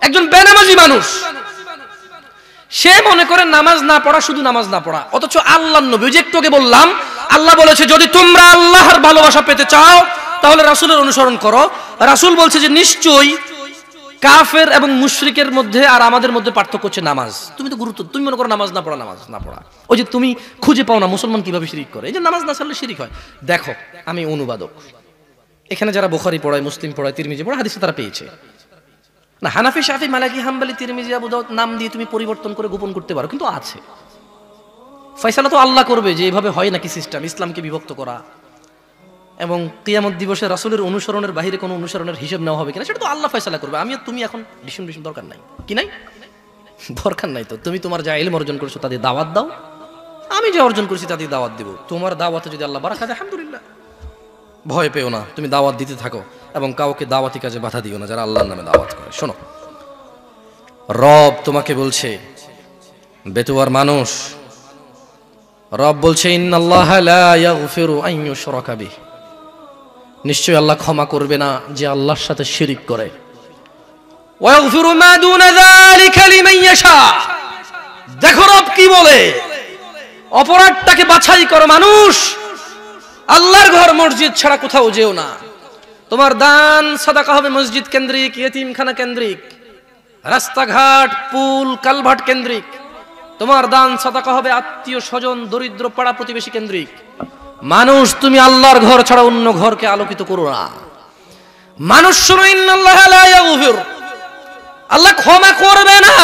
একজন বেনামাজি মানুষ, সে মনে করে নামাজ না পড়া শুধু নামাজ না পড়া, অথচ আল্লাহর নবী, যে একটু আগে বললাম, আল্লাহ বলেছে যদি তোমরা আল্লাহর ভালোবাসা পেতে চাও তাহলে রাসূলের অনুসরণ করো। রাসূল বলছে যে নিশ্চয়ই কাফের এবং মুশরিকের মধ্যে আর আমাদের মধ্যে পার্থক্য হচ্ছে নামাজ। তুমি তো গুরুত্ব, তুমি মনে করো নামাজ না পড়া, নামাজ না পড়া, ওই যে তুমি খুঁজে পাও না মুসলমান কিভাবে শিরিক করে, এই যে নামাজ না ছাড়লে শিরিক হয়। দেখো আমি অনুবাদক, এখানে যারা বুখারী পড়ায়, মুসলিম পড়ায়, তিরমিজি পড়ায়, হাদিসে তারা পেয়েছে না। হানাফি, শাফি, মালিকি, হাম্বলি, তিরমিজি, আবু দাউদ নাম দিয়ে তুমি পরিবর্তন করে গোপন করতে পারো, কিন্তু আছে। ফয়সালা তো আল্লাহ করবে যে এইভাবে হয় নাকি সিস্টেম, ইসলামকে বিভক্ত করা এবং কিয়ামত দিবসে রাসূলের অনুসরণের বাইরে কোনো অনুসরণের হিসাব নেওয়া হবে কিনা সেটা তো আল্লাহ ফয়সালা করবে। আমি আর তুমি এখন ডিসিশন দরকার নাই, কি নাই দরকার নাই। তো তুমি তোমার যা ইলম অর্জন করেছো তাদের দাওয়াত দাও, আমি যা অর্জন করেছি তাদের দাওয়াত দেব। তোমার দাওয়াতে যদি আল্লাহ বারাকা দেয় আলহামদুলিল্লাহ, ভয় পেও না, তুমি দাওয়াত দিতে থাকো এবং কাউকে দাওয়াতি কাজে বাধা দিও না যারা আল্লাহর নামে দাওয়াত করে। শোনো, রব তোমাকে বলছে, বেতুয়ার মানুষ, রব বলছে ইন্নাল্লাহা লা ইয়াগফিরু আন ইউশরাকা বিহি, নিশ্চয়ই আল্লাহ ক্ষমা করবে না যে আল্লাহর সাথে শিরিক করে। ওয়া ইয়াগফিরু মা দুনা যালিকা লিমান ইয়াশা। দেখো রব কি বলে, অপরাধটাকে বাছাই করো মানুষ, আল্লাহর ঘর মসজিদ ছাড়া কোথাও যেও না। তোমার দান সাদাকা হবে মসজিদ কেন্দ্রিক, ইয়েতিমখানা কেন্দ্রিক, রাস্তাঘাট, পুল, কালভার্ট কেন্দ্রিক। তোমার দান সাদাকা হবে আত্মীয় স্বজন, দরিদ্র পাড়া প্রতিবেশী কেন্দ্রিক। মানুষ, তুমি আল্লাহর ঘর ছাড়া অন্য ঘরকে আলোকিত করো না। মানুষ শুনো, ইন্নাল্লাহা লা ইয়াগফির, আল্লাহ ক্ষমা করবে না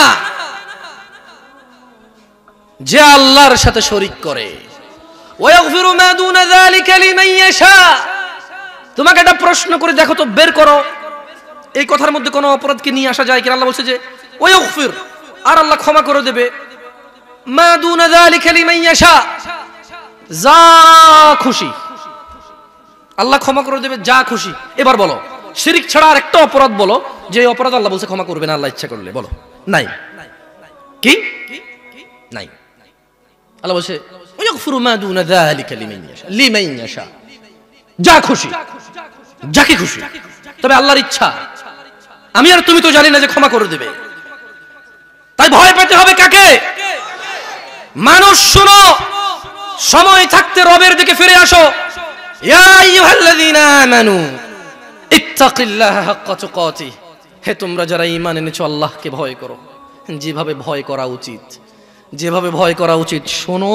যে আল্লাহর সাথে শরীক করে। ওয়া ইয়াগফিরু মা দুনা যালিকা লিমান ইয়াশা। তোমাকে একটা প্রশ্ন করে দেখো তো, বের করো এই কথার মধ্যে কোনো অপরাধকে নিয়ে আসা যায় কিনা। আল্লাহ বলছে যে ওয়া ইয়াগফির, আর আল্লাহ ক্ষমা করে দেবে, মা দুনা যালিকা লিমান ইয়াশা, যা খুশি আল্লাহ ক্ষমা করে দেবে, যা খুশি। এবার বলো শিরিক ছাড়া আর একটা অপরাধ বলো যে অপরাধ আল্লাহ বলছে ক্ষমা করবে না আল্লাহ ইচ্ছা করলে, বলো। নাই, কি নাই। আল্লাহ বলছে ওয়াগফিরু মা দুনা যালিকা লিমান ইয়াশা, লিমান ইয়াশা, যা খুশি, যাকে খুশি। তবে আল্লাহর ইচ্ছা, আমি আর তুমি তো জানি না যে ক্ষমা করে দেবে, তাই ভয় পেতে হবে কাকে? মানুষ শুনো, সময় থাকতে রবের দিকে ফিরে আসো। ইয়া আইয়ুহাল্লাযীনা আমানু ইত্তাকিল্লাহা হাক্কা তুকাতিহ, হে তোমরা যারা ঈমান এনেছো আল্লাহকে ভয় করো যেভাবে ভয় করা উচিত, যেভাবে ভয় করা উচিত। শোনো,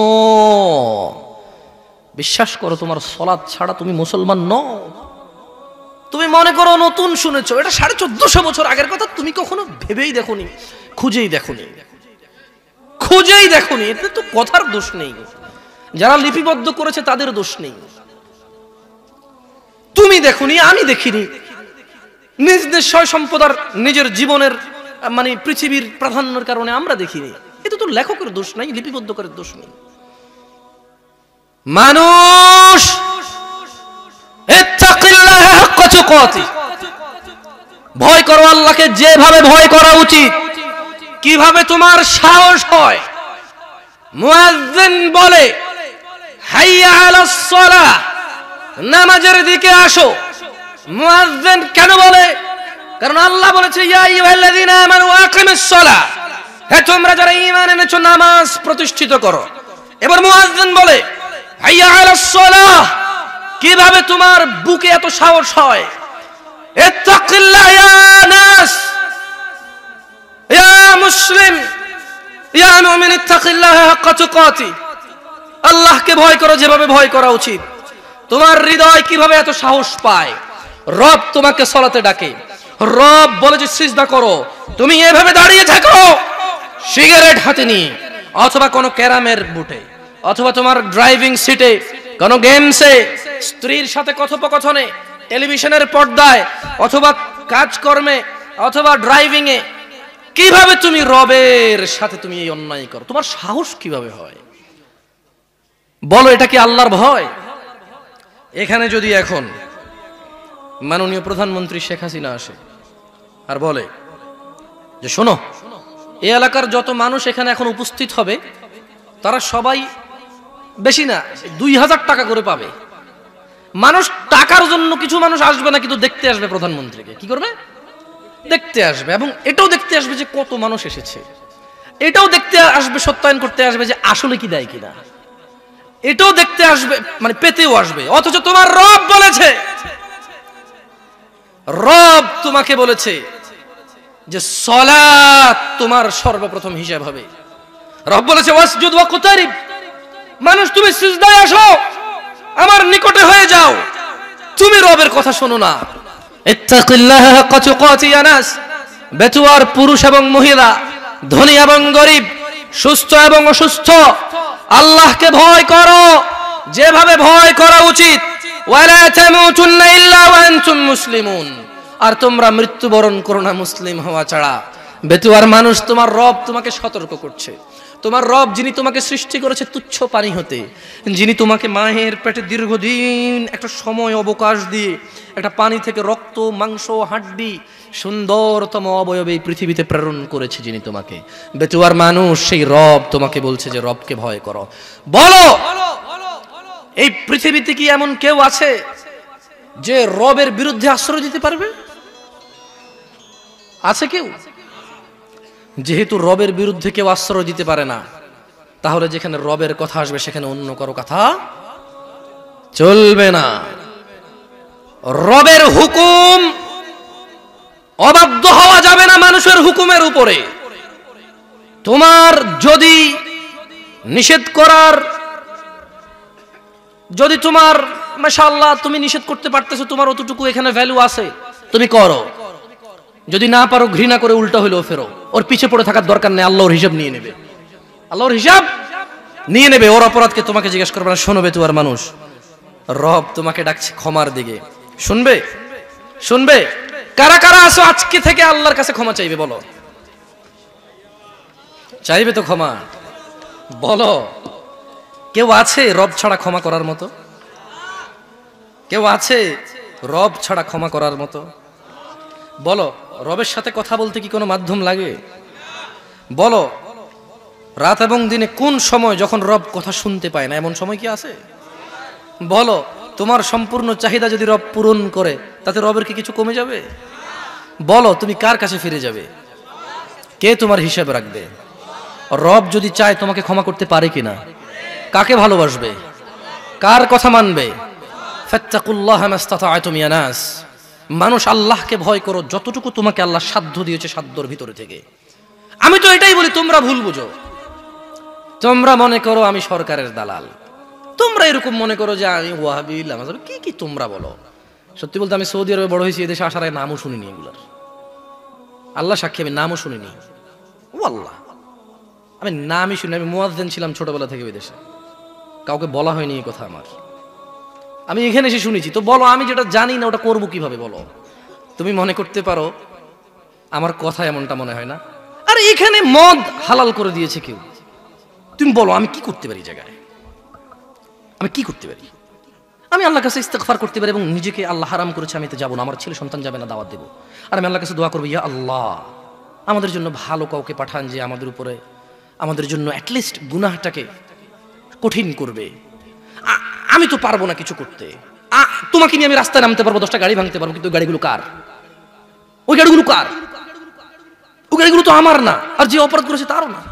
বিশ্বাস করো তোমার সালাত ছাড়া তুমি মুসলমান নও। তুমি মনে করো নতুন শুনেছো, এটা 1450 বছর আগের কথা, তুমি কখনো ভেবেই দেখোনি, খুঁজেই দেখোনি, খুঁজেই দেখোনি। এতে তো কথার দোষ নেই, যারা লিপিবদ্ধ করেছে তাদের দোষ নেই। তুমি দেখোনি, আমি দেখিনি, নিজ নিশ্চয় সম্পদার নিজের জীবনের মানে পৃথিবীর প্রাধান্যের কারণে আমরা দেখিনি। এটা তো লেখকের দোষ নাই, লিপিবদ্ধকারের দোষ নেই। মানুষ ইত্তাকিল্লাহা হাক্কা তুকাতিহ, ভয় করো আল্লাহকে যেভাবে ভয় করা উচিত। কিভাবে তোমার সাহস হয়? মুয়াজ্জিন বলে হাইয়া আলাস সালাহ, নামাজের দিকে আসো। মুয়াজ্জিন কেন বলে? কারণ আল্লাহ বলেছে ইয়া আইয়ুহাল্লাযীনা আমানু আকিমিস সালাহ, হে তোমরা যারা ঈমান এনেছো নামাজ প্রতিষ্ঠিত করো। এবার মুয়াজ্জিন বলে হাইয়া আলাস সালাহ, কিভাবে তোমার বুকে এত সাহস হয়? ইত্তাকিল্লাহ ইয়া নাস, ইয়া মুসলিম, ইয়া মুমিন, ইত্তাকিল্লাহা হাক্কা তুকাতিহ, আল্লাহকে ভয় করো যেভাবে ভয় করা উচিত। তোমার হৃদয় কিভাবে এত সাহস পায়? রব তোমাকে সালাতে ডাকে, রব বলে যে সিজদা করো, তুমি এভাবে দাঁড়িয়ে থাকো সিগারেট হাতে নিয়ে, অথবা কোনো ক্যারামের বুটে, অথবা তোমার ড্রাইভিং সিটে, কোনো গেমসে, স্ত্রীর সাথে কথোপকথনে, টেলিভিশনের পর্দায়, অথবা কাজকর্মে, অথবা ড্রাইভিং এ। কিভাবে তুমি রবের সাথে তুমি এই অন্যায় করো? তোমার সাহস কিভাবে হয়? বলো, এটা কি আল্লাহর ভয়? এখানে যদি এখন মাননীয় প্রধানমন্ত্রী শেখ হাসিনা আসে আর বলে যে শোনো, এই এলাকার যত মানুষ এখানে এখন উপস্থিত হবে তারা সবাই বেশি না 2000 টাকা করে পাবে। মানুষ টাকার জন্য, কিছু মানুষ আসবে না কিন্তু দেখতে আসবে প্রধানমন্ত্রীকে, কি করবে? দেখতে আসবে, এবং এটাও দেখতে আসবে যে কত মানুষ এসেছে, এটাও দেখতে আসবে, সত্যায়ন করতে আসবে যে আসলে কি দেয় কিনা, এটাও দেখতে আসবে, মানে পেতেও আসবে। অথচ তোমার রব বলেছে, রব তোমাকে বলেছে যে সালাত তোমার সর্বপ্রথম হিসাব হবে। রব বলেছে ওয়াসজুদ ওয়াকতারিব, মানুষ তুমি সিজদায় আসো, আমার নিকটে হয়ে যাও, তুমি রবের কথা শোনো না। ইত্তাকিল্লাহ হাক্কা তুকাতি ইয়া নাস, বেতুয়ার পুরুষ এবং মহিলা, ধনী এবং গরিব, সুস্থ এবং অসুস্থ, আল্লাহকে ভয় করো যেভাবে ভয় করা উচিত। ওয়ালা তামুতুন্না ইল্লা ওয়া আনতুম মুসলিমুন, আর তোমরা মৃত্যুবরণ করো না মুসলিম হওয়া ছাড়া। বেতুয়ার মানুষ, তোমার রব তোমাকে সতর্ক করছে। তোমার রব যিনি তোমাকে সৃষ্টি করেছে তুচ্ছ পানি হতে, যিনি তোমাকে মায়ের পেটে দীর্ঘদিন একটা সময় অবকাশ দিয়ে একটা পানি থেকে রক্ত, মাংস, হাড্ডি, সুন্দরতম অবয়বে এই পৃথিবীতে প্রেরণ করেছে, যিনি তোমাকে, বেতুয়ার মানুষ, সেই রব তোমাকে বলছে যে রবকে ভয় করো। বলো, এই পৃথিবীতে কি এমন কেউ আছে যে রবের বিরুদ্ধে আশ্রয় দিতে পারবে? আছে কেউ? যেহেতু রবের বিরুদ্ধে কেউ আশ্রয় দিতে পারে না, তাহলে যেখানে রবের কথা আসবে সেখানে অন্য কারো কথা চলবে না। রবের হুকুম অবাধ্য হওয়া যাবে না মানুষের হুকুমের উপরে। তোমার যদি নিষেধ করার, যদি তোমার মাশাআল্লাহ তুমি নিষেধ করতে পারতেছো, তোমার অতটুকু এখানে ভ্যালু আছে, তুমি করো। যদি না পারো ঘৃণা করে উল্টা হইলেও ফেরো, ওর পিছে পড়ে থাকার দরকার নেই, আল্লাহর হিসাব নিয়ে নেবে, আল্লাহর হিসাব নিয়ে নেবে। ওর অপরাধকে তোমাকে জিজ্ঞেস করবে না। শোনো বেতুয়ার মানুষ, রব তোমাকে ডাকছে ক্ষমার দিকে, শুনবে? শুনবে? কারা কারা আছো আজকে থেকে আল্লাহর কাছে ক্ষমা চাইবে? বলো, চাইবে তো ক্ষমা? বলো, কেউ আছে রব ছাড়া ক্ষমা করার মতো? কেউ আছে রব ছাড়া ক্ষমা করার মতো? বলো, রবের সাথে কথা বলতে কি কোনো মাধ্যম লাগে? বলো, রাত এবং দিনে কোন সময় যখন রব কথা শুনতে পায় না, এমন সময় কি আছে? বলো, তোমার সম্পূর্ণ চাহিদা যদি রব পূরণ করে, তাতে রবের কি কিছু কমে যাবে? বলো, তুমি কার কাছে ফিরে যাবে? কে তোমার হিসাব রাখবে? রব যদি চায় তোমাকে ক্ষমা করতে পারে কিনা? কাকে ভালোবাসবে? কার কথা মানবে? ফাত্তাকুল্লাহ মাস্তাতা'তুম ইয়া নাস, মানুষ আল্লাহকে ভয় করো যতটুকু তোমাকে আল্লাহ সাধ্য দিয়েছে, সাধ্যর ভিতরে থেকে। আমি তো এটাই বলি, তোমরা ভুল বুঝো। তোমরা মনে করো আমি সরকারের দালাল, তোমরা এরকম মনে করো যে আমি ওয়াহাবি, কি কি তোমরা বলো। সত্যি বলতে আমি সৌদি আরবে বড় হয়েছি, এদেশে আসার আগে নামও শুনিনি এগুলার। আল্লাহ সাক্ষী, আমি নামও শুনিনি। ও আল্লাহ, আমি নামই শুনি। আমি মুয়াজ্জিন ছিলাম ছোটবেলা থেকে বিদেশে, কাউকে বলা হয়নি এই কথা আমার। আমি এখানে এসে শুনেছি। তো বলো, আমি যেটা জানি না ওটা করবো কিভাবে? বলো। তুমি মনে করতে পারো আমার কথা এমনটা মনে হয় না? আর এখানে মদ হালাল করে দিয়েছে কেউ, তুমি বলো আমি কি করতে পারি? জায়গায় আমি কি করতে পারি? আমি আল্লাহর কাছে ইস্তেগফার করতে পারি এবং নিজেকে, আল্লাহ হারাম করেছে আমি এতে যাবো না, আমার ছেলে সন্তান যাবে না, দাওয়াত দেবো। আর আমি আল্লাহর কাছে দোয়া করবো, ইয়া আল্লাহ আমাদের জন্য ভালো কাউকে পাঠান যে আমাদের উপরে, আমাদের জন্য অ্যাটলিস্ট গুনাহটাকে কঠিন করবে। আমি তো পারবো না কিছু করতে। তোমাকে নিয়ে আমি রাস্তায় নামতে পারবো, 10টা গাড়ি ভাঙতে পারবো, কিন্তু গাড়িগুলো কার? ওই গাড়িগুলো কার? ওই গাড়িগুলো তো আমার না, আর যে অপরাধ করেছে তারও না।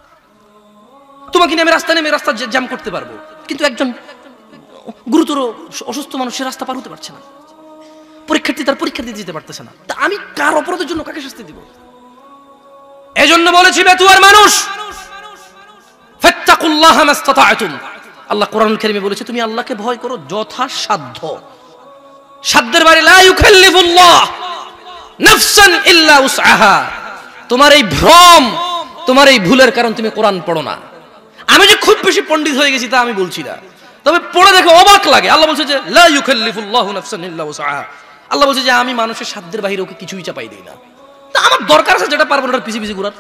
তোমাকে নিয়ে আমি রাস্তায় নেমে রাস্তা জ্যাম করতে পারবো, কিন্তু একজন গুরুতর অসুস্থ মানুষ সে রাস্তা পার হতে পারছে না, পরীক্ষার্থী তার পরীক্ষা দিতে যেতে পারতেছে না। তা আমি কার অপরাধের জন্য কাকে শাস্তি দিব? এজন্য বলেছি বেতুয়ার মানুষ, ফাত্তাকুল্লাহ মাস্তাতা'তুম। আল্লাহ কোরআনুল কারীমে বলেছে তুমি আল্লাহকে ভয় করো যথাসাধ্য। সাধ্যের বাইরে লা ইউকাল্লিফুল্লাহ নাফসান ইল্লা উসআহা। তোমার এই ভ্রম, তোমার এই ভুলের কারণ তুমি কোরআন পড়ো না। আমি যে খুব বেশি পণ্ডিত হয়ে গেছি তা আমি বলছি না, তবে পড়ে দেখো অবাক লাগে। আল্লাহ বলছে যে লা ইউকাল্লিফুল্লাহু নাফসান ইল্লা উসআহা। আল্লাহ বলছে যে আমি মানুষের সাধ্যের বাইরে ওকে কিছুই চাপাই দেই না। তা আমার দরকার আছে যেটা পারবো না ওটার পিছে পিছে ঘোরার।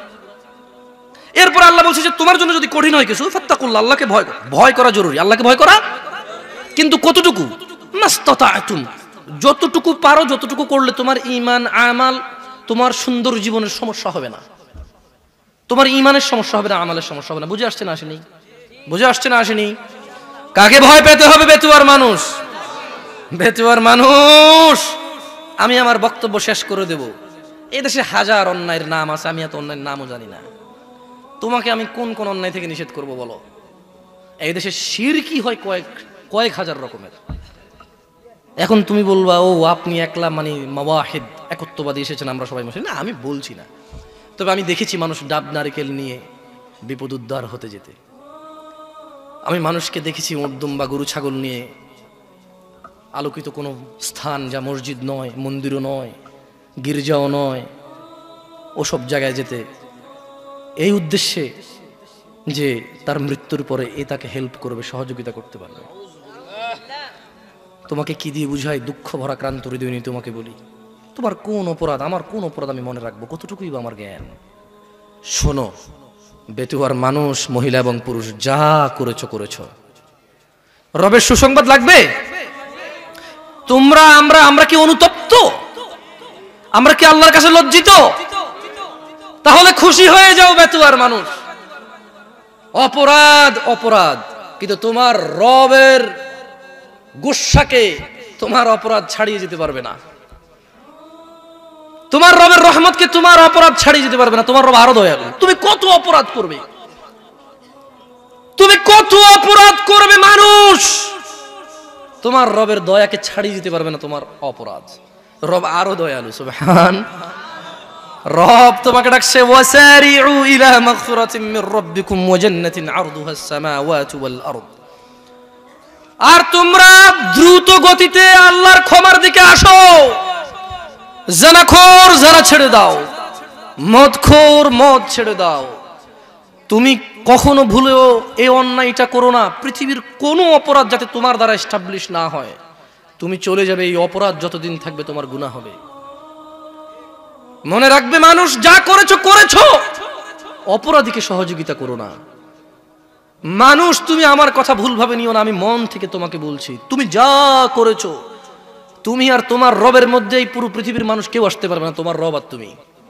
এরপর আল্লাহ বলছে যে তোমার জন্য যদি কঠিন হয় কিছু, ফাত্তাকুল্লাহ, আল্লাহকে ভয় করো। ভয় করা জরুরি, আল্লাহকে ভয় করা, কিন্তু কতটুকু? মাস্তাতা'তুম, যতটুকু পারো, যতটুকু করলে তোমার ঈমান, আমাল, তোমার সুন্দর জীবনের সমস্যা হবে না, তোমার ঈমানের সমস্যা হবে না, আমালের সমস্যা হবে না। বুঝে আসছে না আসেনি? বুঝে আসছে না আসেনি? কাকে ভয় পেতে হবে? বেতুয়ার মানুষ, বেতুয়ার মানুষ। আমি আমার বক্তব্য শেষ করে দেব। এই দেশে হাজার অন্যায়ের নাম আছে, আমি এত অন্যায়ের নামও জানি না। তোমাকে আমি কোন কোন অন্যায় থেকে নিষেধ করব বলো? এই দেশে শিরকি হয় কয়েক হাজার রকমের। এখন তুমি বলবা ও আপনি একলা মানে মাওয়াহিদ একত্ববাদী এসেছেন, আমরা সবাই মুসলিম। না, আমি বলছি না। তবে আমি দেখেছি মানুষ ডাব নারিকেল নিয়ে বিপদ উদ্ধার হতে যেতে। আমি মানুষকে দেখেছি উদ্যম বা গরু ছাগল নিয়ে আলোকিত কোনো স্থান, যা মসজিদ নয়, মন্দিরও নয়, গির্জাও নয়, ওসব জায়গায় যেতে, এই উদ্দেশ্যে যে তার মৃত্যুর পরে এ তাকে হেল্প করবে, সহযোগিতা করতে পারবে। তোমাকে কি দিয়ে বুঝাই? দুঃখ ভরা ক্রান্ত হৃদয় নিয়ে তোমাকে বলি, তোমার কোন অপরাধ, আমার কোন অপরাধ আমি মনে রাখবো? কতটুকুই বা আমার জ্ঞান? শোনো, বেতুয়ার মানুষ, মহিলা এবং পুরুষ, যা করেছো করেছো। রবের সুসংবাদ লাগবে? তোমরা আমরা কি অনুতপ্ত? আমরা কি আল্লাহর কাছে লজ্জিত? তাহলে খুশি হয়ে যাও বেতুয়ার মানুষ। অপরাধ অপরাধ, কিন্তু তোমার রবের গুসাকে তোমার অপরাধ ছাড়িয়ে যেতে পারবে না। তোমার রবের রহমতকে তোমার অপরাধ ছাড়িয়ে যেতে পারবে না। তোমার রব আরো দয়ালু। তুমি কত অপরাধ করবে, তুমি কত অপরাধ করবে মানুষ, তোমার রবের দয়াকে ছাড়িয়ে যেতে পারবে না তোমার অপরাধ। রব আরো দয়ালু, সুবহান। রব তোমাকে ডাকছে, ওয়াসারিউ ইলা মাগফিরাতিন মির রাব্বিকুম ওয়া জান্নাতিন আরদুহা আস-সামাওয়াতু ওয়াল আরদ। আর তোমরা দ্রুত গতিতে আল্লাহর ক্ষমার দিকে আসো। জানাখোর জানা ছেড়ে দাও, মদখোর মদ ছেড়ে দাও। তুমি কখনো ভুলেও এই অন্যায়টা করো না। পৃথিবীর কোনো অপরাধ যাতে তোমার দ্বারা এস্টাবলিশ না হয়। তুমি চলে যাবে, এই অপরাধ যতদিন থাকবে তোমার গুনাহ হবে। মনে রাখবে, মানুষ যা করেছো করেছো, অপরাধীকে সহযোগিতা করো না। মানুষ, তুমি আমার কথা ভুলভাবে নিও না, আমি মন থেকে তোমাকে বলছি, তুমি যা করেছো, তুমি আর তোমার রবের মধ্যে এই পুরো পৃথিবীর মানুষ কেউ আসতে পারবে না, তোমার রব আর তুমি।